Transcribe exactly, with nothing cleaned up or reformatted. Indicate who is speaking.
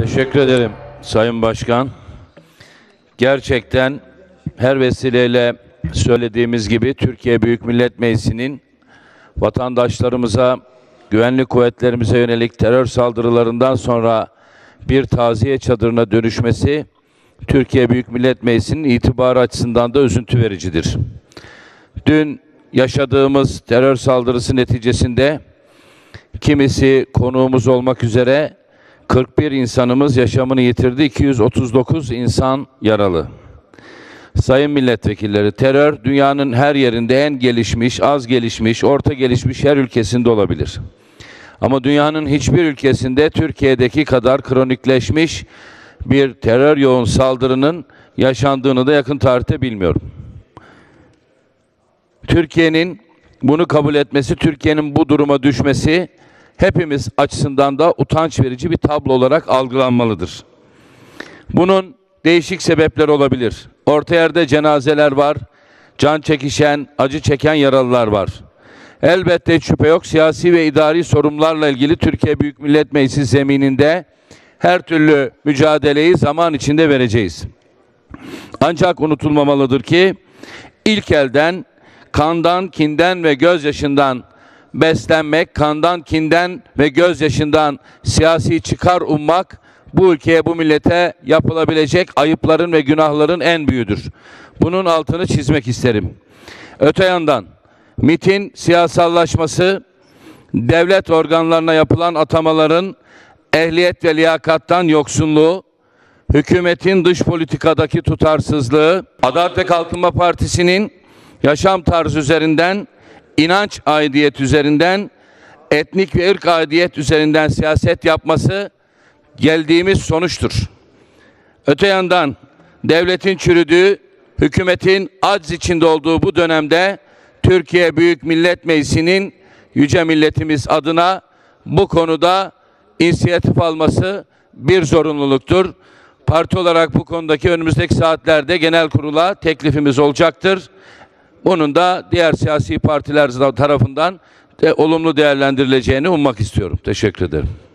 Speaker 1: Teşekkür ederim Sayın Başkan. Gerçekten her vesileyle söylediğimiz gibi Türkiye Büyük Millet Meclisi'nin vatandaşlarımıza, güvenlik kuvvetlerimize yönelik terör saldırılarından sonra bir taziye çadırına dönüşmesi Türkiye Büyük Millet Meclisi'nin itibarı açısından da üzüntü vericidir. Dün yaşadığımız terör saldırısı neticesinde kimisi konuğumuz olmak üzere kırk bir insanımız yaşamını yitirdi, iki yüz otuz dokuz insan yaralı. Sayın milletvekilleri, terör dünyanın her yerinde, en gelişmiş, az gelişmiş, orta gelişmiş her ülkesinde olabilir. Ama dünyanın hiçbir ülkesinde Türkiye'deki kadar kronikleşmiş bir terör yoğun saldırının yaşandığını da yakın tarihte bilmiyorum. Türkiye'nin bunu kabul etmesi, Türkiye'nin bu duruma düşmesi hepimiz açısından da utanç verici bir tablo olarak algılanmalıdır. Bunun değişik sebepleri olabilir. Orta yerde cenazeler var, can çekişen, acı çeken yaralılar var. Elbette hiç şüphe yok, siyasi ve idari sorunlarla ilgili Türkiye Büyük Millet Meclisi zemininde her türlü mücadeleyi zaman içinde vereceğiz. Ancak unutulmamalıdır ki ilk elden kandan, kinden ve gözyaşından beslenmek, kandan, kinden ve gözyaşından siyasi çıkar ummak bu ülkeye, bu millete yapılabilecek ayıpların ve günahların en büyüğüdür. Bunun altını çizmek isterim. Öte yandan MİT'in siyasallaşması, devlet organlarına yapılan atamaların ehliyet ve liyakattan yoksunluğu, hükümetin dış politikadaki tutarsızlığı, Adalet ve Kalkınma Partisi'nin yaşam tarzı üzerinden, inanç aidiyet üzerinden, etnik ve ırk aidiyet üzerinden siyaset yapması geldiğimiz sonuçtur. Öte yandan devletin çürüdüğü, hükümetin acz içinde olduğu bu dönemde Türkiye Büyük Millet Meclisi'nin yüce milletimiz adına bu konuda inisiyatif alması bir zorunluluktur. Parti olarak bu konudaki önümüzdeki saatlerde genel kurula teklifimiz olacaktır. Bunun da diğer siyasi partiler tarafından de olumlu değerlendirileceğini ummak istiyorum. Teşekkür ederim.